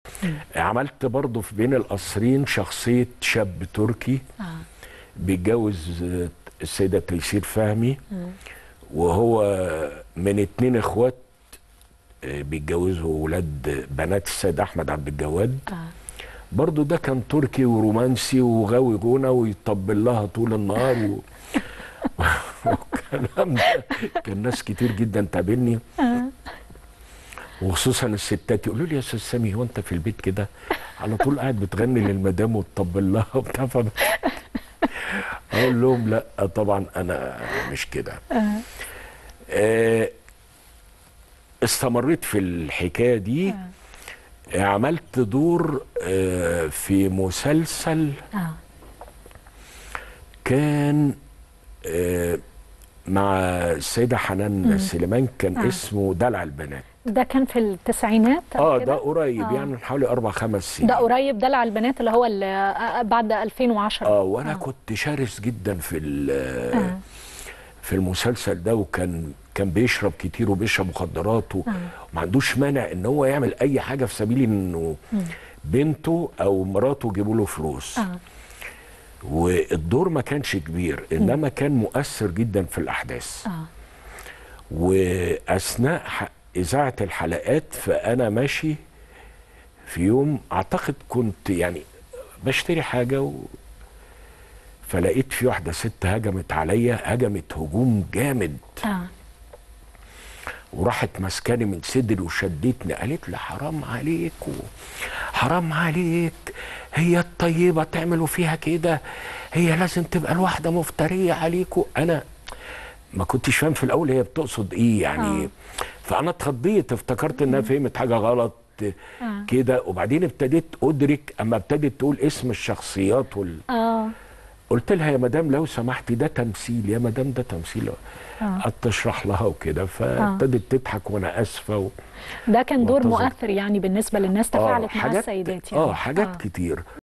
عملت برضو في بين القصرين شخصية شاب تركي بيتجوز السيدة تيسير فهمي، وهو من 2 اخوات بيتجوزوا ولاد بنات السيد احمد عبد الجواد. برضو ده كان تركي ورومانسي وغاوي غنى ويطبل لها طول النهار والكلام ده. كان ناس كتير جدا تقابلني وخصوصا الستات يقولوا لي يا استاذ سامي، هو انت في البيت كده على طول قاعد بتغني للمدام وتطبل لها وبتاع؟ اقول لهم لا طبعا انا مش كده. استمريت في الحكايه دي. عملت دور في مسلسل كان مع السيده حنان سليمان، كان اسمه دلع البنات. ده كان في التسعينات ده قريب يعني من حوالي 4 5 سنين. ده قريب، دلع البنات اللي هو اللي بعد 2010. وانا كنت شرس جدا في المسلسل ده، وكان بيشرب كتير وبيشرب مخدرات وما عندوش مانع ان هو يعمل اي حاجه في سبيل انه بنته او مراته يجيبوا له فلوس. والدور ما كانش كبير انما كان مؤثر جدا في الاحداث. واثناء اذاعه الحلقات فانا ماشي في يوم، اعتقد كنت يعني بشتري حاجه فلقيت في واحده ست هجمت عليا، هجمت هجوم جامد. وراحت مسكاني من صدري وشدتني، قالت لي حرام عليك حرام عليك، هي الطيبه تعملوا فيها كده؟ هي لازم تبقى الواحده مفتريه عليكوا. انا ما كنتش فاهم في الاول هي بتقصد ايه يعني. فانا اتخضيت، افتكرت انها فهمت حاجه غلط كده. وبعدين ابتديت ادرك اما ابتدت تقول اسم الشخصيات قلت لها يا مدام لو سمحتي ده تمثيل، يا مدام ده تمثيل. قعدت اشرح لها وكده فابتدت تضحك وانا اسفه ده كان دور مؤثر يعني بالنسبه للناس، تفاعلت مع السيدات يعني. حاجات كتير.